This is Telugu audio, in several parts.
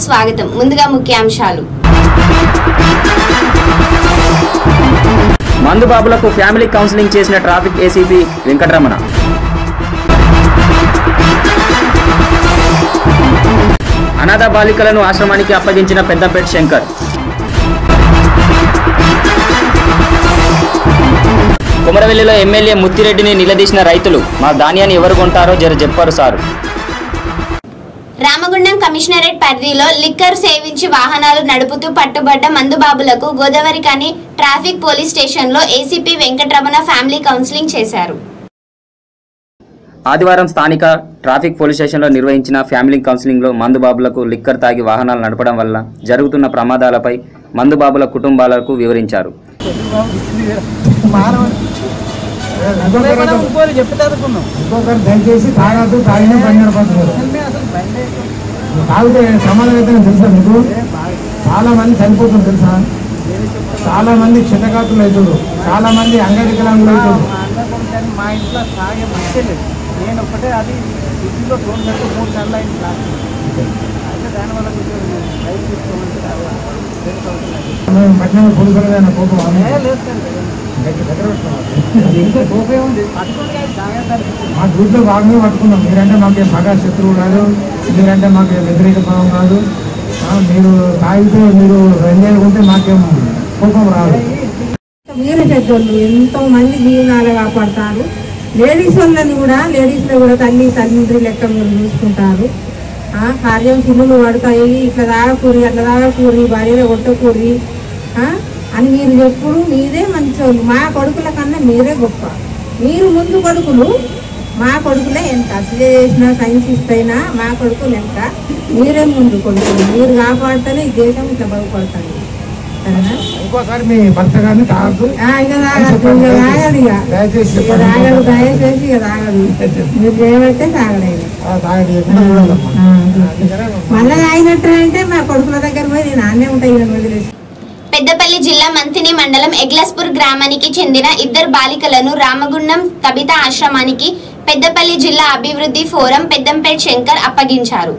స్వాగతం. ముందుగా ముఖ్యాంశాలు. మందుబాబులకు ఫ్యామిలీ కౌన్సిలింగ్ చేసిన ట్రాఫిక్ ఏసీపీ వెంకటరమణ. అనాథ బాలికలను ఆశ్రమానికి అప్పగించిన పెద్దంపేట శంకర్. కుమరవెల్లిలో ఎమ్మెల్యే ముత్తిరెడ్డిని నిలదీసిన రైతులు, మా ధాన్యాన్ని ఎవరు కొంటారో జర చెప్పారు సారు. రామగుండం కమిషనరేట్ పరిధిలో లిక్కర్ సేవించి వాహనాలు నడుపుతూ పట్టుబడ్డ మందుబాబులకు గోదావరిఖని ట్రాఫిక్ పోలీస్ స్టేషన్లో ఏసీపీ వెంకటరమణ ఫ్యామిలీ కౌన్సిలింగ్ చేశారు. ఆదివారం స్థానిక ట్రాఫిక్ పోలీస్ స్టేషన్లో నిర్వహించిన ఫ్యామిలీ కౌన్సిలింగ్లో మందుబాబులకు లిక్కర్ తాగి వాహనాలు నడపడం వల్ల జరుగుతున్న ప్రమాదాలపై మందుబాబుల కుటుంబాలకు వివరించారు. దయచేసి తాగద్దు, తాగిన బండి నడపద్దు. తాగితే ప్రమాదం అయితే తెలుసా మీకు? చాలా మంది చనిపోతుంది తెలుసా? చాలా మంది క్షతగాతులు అవుతారు, చాలా మంది అంగవికలాంగులు అవుతారు. మా ఇంట్లో తాగే మంచిలేదు. నేను ఒకటే అది ఇంట్లో 2 సార్లు అయింది తాగి. అయితే దానివల్ల రైతు తీసుకోమంటే పట్టిన పోలీసులు కోపం మా గ్రూప్లో భాగంగా పట్టుకున్నాం. మీరంటే మాకేం మగ శత్రువు కాదు, మీరంటే మాకు వ్యతిరేక భావం కాదు. మీరు తాగితే మీరు ఎంజాయ్కుంటే మాకేం కోపం రాదు. మీరు పెద్దోళ్ళు ఎంతో మంది జీవనాలు కాపాడతారు. లేడీస్లో కూడా తల్లిదండ్రి లెక్క మీరు చూసుకుంటారు. కార్యం చిల్లులు పడతాయి, ఇట్లా తాగకూరి అట్లా తాగకూరి, భార్యలో కొట్టకూరి అని మీరు చెప్పుడు. మీదే మంచోళ్ళు. మా కొడుకుల కన్నా మీరే గొప్ప. మీరు ముందు కొడుకులు, మా కొడుకులే ఎంత అసలు చేసినా సైన్సిస్ట్ అయినా మా కొడుకులు ఎంత, మీరే ముందు కొడుకులు. మీరు కాపాడితేనే ఈ దేశం ఇట్లా బాగుపడతాను. ఇంకోసారి మీ భర్త గారిని తాగదు, దయచేసి ఇక తాగదు. మీరు చేయబట్టే తాగలేదు. మళ్ళీ తాగినట్టు అంటే మా కొడుకుల దగ్గర పోయి నేను ఆనే ఉంటాయి వదిలేసి. పెద్దపల్లి జిల్లా మంతిని మండలం ఎగ్లాస్పూర్ గ్రామానికి చెందిన 2 బాలికలను రామగుండం కవిత ఆశ్రమానికి పెద్దపల్లి జిల్లా అభివృద్ధి ఫోరం పెద్దంపేట శంకర్ అప్పగించారు.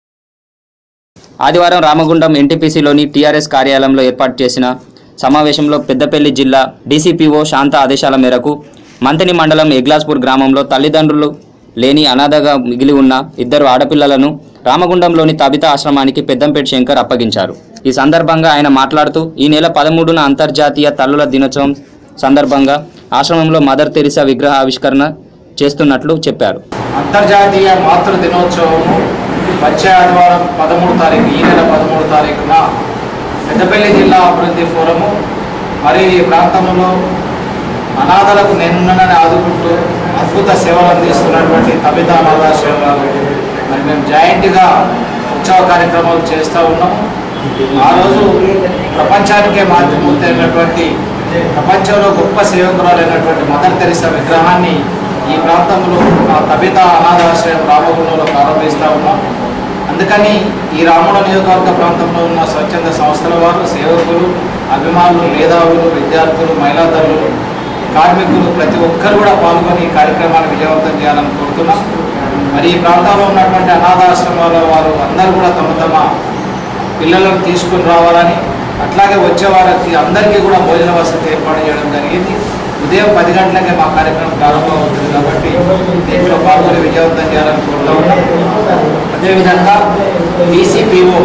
ఆదివారం రామగుండం ఎన్టీపీసీలోని టీఆర్ఎస్ కార్యాలయంలో ఏర్పాటు చేసిన సమావేశంలో పెద్దపల్లి జిల్లా డీసీపీఓ శాంత ఆదేశాల మేరకు మంతిని మండలం ఎగ్లాస్పూర్ గ్రామంలో తల్లిదండ్రులు లేని అనాథగా మిగిలి ఉన్న 2 ఆడపిల్లలను రామగుండంలోని తబిత ఆశ్రమానికి పెద్దంపేట శంకర్ అప్పగించారు. ఈ సందర్భంగా ఆయన మాట్లాడుతూ ఈ నెల 13న అంతర్జాతీయ తల్లుల దినోత్సవం సందర్భంగా ఆశ్రమంలో మదర్ తెరిసా విగ్రహ ఆవిష్కరణ చేస్తున్నట్లు చెప్పారు. అంతర్జాతీయ మాతృ దినోత్సవము వచ్చే ఆదివారం 13 తారీఖు, ఈ నెల 13 తారీఖున పెద్దపల్లి జిల్లా అభివృద్ధి ఫోరము మరి ఈ ప్రాంతంలో అనాథలకు నేనున్నానని ఆదుకుంటూ అద్భుత సేవలు అందిస్తున్నటువంటి తబిత అనాథాశ్రమాలు మరి మేము జాయింట్గా ఉత్సవ కార్యక్రమాలు చేస్తూ ఉన్నాము. ఆ రోజు ప్రపంచానికే మాతృమూర్తైనటువంటి, ప్రపంచంలో గొప్ప సేవకురాలైనటువంటి మదర్ తెరిసా విగ్రహాన్ని ఈ ప్రాంతంలో తబిత అనాథాశ్రయం రామగుండంలో ప్రారంభిస్తూ ఉన్నాం. అందుకని ఈ రామగుండ నియోజకవర్గ ప్రాంతంలో ఉన్న స్వచ్ఛంద సంస్థల వారు, సేవకులు, అభిమానులు, మేధావులు, విద్యార్థులు, మహిళా తల్లులు, కార్మికులు ప్రతి ఒక్కరు కూడా పాల్గొని ఈ కార్యక్రమాన్ని విజయవంతం చేయాలని కోరుతున్నాం. మరి ఈ ప్రాంతంలో ఉన్నటువంటి అనాథాశ్రమాల వారు అందరూ కూడా తమ పిల్లలను తీసుకుని రావాలని, అట్లాగే వచ్చే వారికి అందరికీ కూడా భోజన వసతి ఏర్పాటు చేయడం జరిగింది. ఉదయం 10 గంటలకే మా కార్యక్రమం ప్రారంభం అవుతుంది కాబట్టి దీంట్లో పాల్గొని విజయవంతం చేయాలని కోరుతూ ఉన్నాం. అదేవిధంగా డీసీపీఓ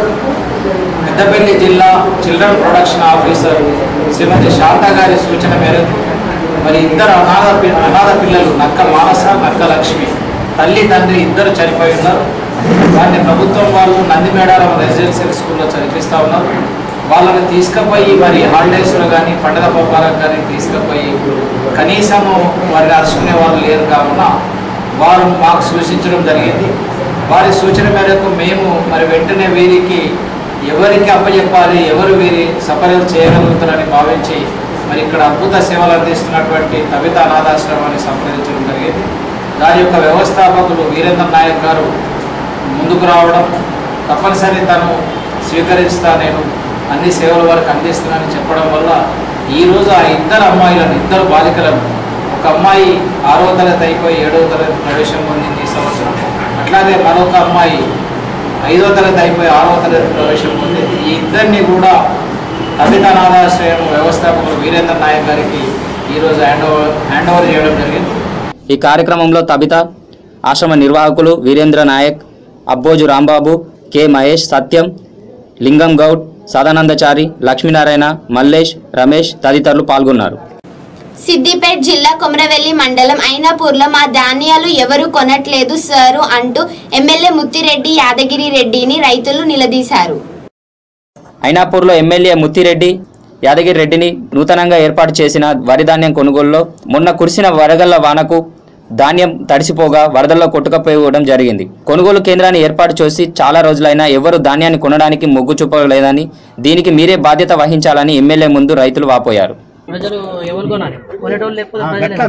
పెద్దపల్లి జిల్లా children protection officer Shrimati Shanta గారి సూచన మేరకు మరి 2 అనాథ పిల్లలు నక్క మానస, నక్క లక్ష్మి, తల్లి తండ్రి 2 చనిపోయి ఉన్నారు. వారిని ప్రభుత్వం వాళ్ళు నందిమేడారం రెసిడెన్షియల్ స్కూల్లో చదివిస్తూ ఉన్నారు. వాళ్ళని తీసుకుపోయి మరి హాలిడేస్లో కానీ పండుగ పబ్బాలకు కానీ తీసుకుపోయి కనీసము వారిని అరుచుకునే వాళ్ళు లేరు కావున వారు మాకు సూచించడం జరిగింది. వారి సూచన మేరకు మేము మరి వెంటనే వీరికి ఎవరికి అప్పచెప్పాలి, ఎవరు వీరి సఫలం చేయగలుగుతారని భావించి మరి ఇక్కడ అద్భుత సేవలు అందిస్తున్నటువంటి తబిత అనాథాశ్రమాన్ని సంప్రదించడం జరిగింది. దాని యొక్క వ్యవస్థాపకులు వీరేంద్ర నాయక్ గారు ముందుకు రావడం, తప్పనిసరి తను స్వీకరిస్తా, నేను అన్ని సేవల వారికి అందిస్తున్నానని చెప్పడం వల్ల ఈరోజు ఆ 2 అమ్మాయిలను, 2 బాలికలను, ఒక అమ్మాయి 6వ తరగతి అయిపోయి 7వ తరగతి ప్రవేశం పొందింది ఈ సంవత్సరం. అట్లాగే మరొక అమ్మాయి 5వ తరగతి అయిపోయి 6వ తరగతి ప్రవేశం పొందింది. ఈ ఇద్దరిని కూడా తబితా అనాథాశ్రయం వ్యవస్థాపకులు వీరేంద్ర నాయక్ గారికి ఈరోజు హ్యాండ్ ఓవర్ చేయడం జరిగింది. ఈ కార్యక్రమంలో తబితా ఆశ్రమ నిర్వాహకులు వీరేంద్ర నాయక్, అబ్బోజు రాంబాబు, కె మహేష్, సత్యం, లింగం గౌడ్, సదానందచారి, లక్ష్మీనారాయణ, మల్లేష్, రమేష్ తదితరులు పాల్గొన్నారు. సిద్దిపేట జిల్లా కొమరవెల్లి మండలం ఐనాపూర్లో మా ధాన్యాలు ఎవరు కొనట్లేదు సారు అంటూ ఎమ్మెల్యే ముత్తిరెడ్డి యాదగిరి రెడ్డిని రైతులు నిలదీశారు. ఐనాపూర్లో ఎమ్మెల్యే ముత్తిరెడ్డి యాదగిరి రెడ్డిని నూతనంగా ఏర్పాటు చేసిన వరి ధాన్యం కొనుగోలులో మొన్న కురిసిన వడగళ్ల వానకు ధాన్యం తడిసిపోగా వరదల్లో కొట్టుకపోవడం జరిగింది. కొనుగోలు కేంద్రాన్ని ఏర్పాటు చేసి చాలా రోజులైనా ఎవరు ధాన్యాన్ని కొనడానికి మొగ్గు చూపలేదని, దీనికి మీరే బాధ్యత వహించాలని ఎమ్మెల్యే ముందు రైతులు వాపోయారు. ప్రజలు ఎవరు కొనాలి, కొనేటోళ్ళు లేకపోతే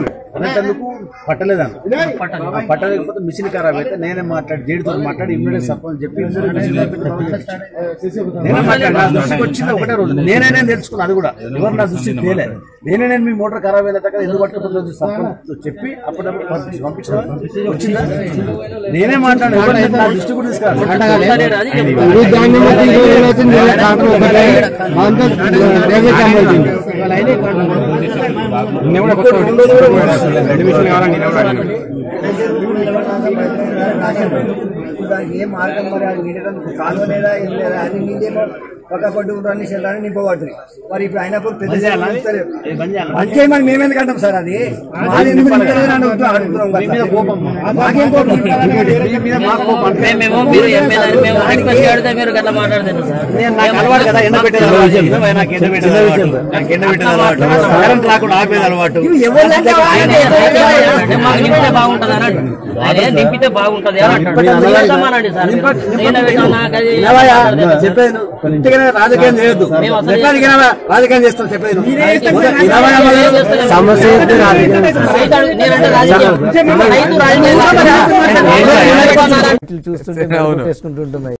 పట్టలేకపోతే మిషన్ ఖరాబ్ అయితే నేనే మాట్లాడి జేడితో మాట్లాడి ఇమ్మీడియట్ సర్పంచ్ చెప్పి వచ్చింది ఒకటే రోజు నేనే తెలుసుకున్నా. అది కూడా ఎవరు నా దృష్టికి తేలే. నేను మీ మోటార్ ఖరాబ్ అయిన దగ్గర ఎందుకు పట్టుకుంటుంది సర్పంచ్ చెప్పి అప్పుడప్పుడు పంపించిన వచ్చిందా నేనే మాట్లాడి నా దృష్టి కూడా ఏ మార్గం మరి అది కాలువ లేదా ఏం లేదా అని మీదేమో ఒక కొట్టు అన్ని చెల్లని నింపబడుతుంది. మరి ఇప్పుడు అయినప్పుడు పెద్ద చేయమని మేమెందుకు అంటాం సార్? అది నింపితే బాగుంటది చెప్పేది. రాజకీయం చేయొద్దు, రాజకీయం చేస్తాం చెప్పేది. చూస్తుంటే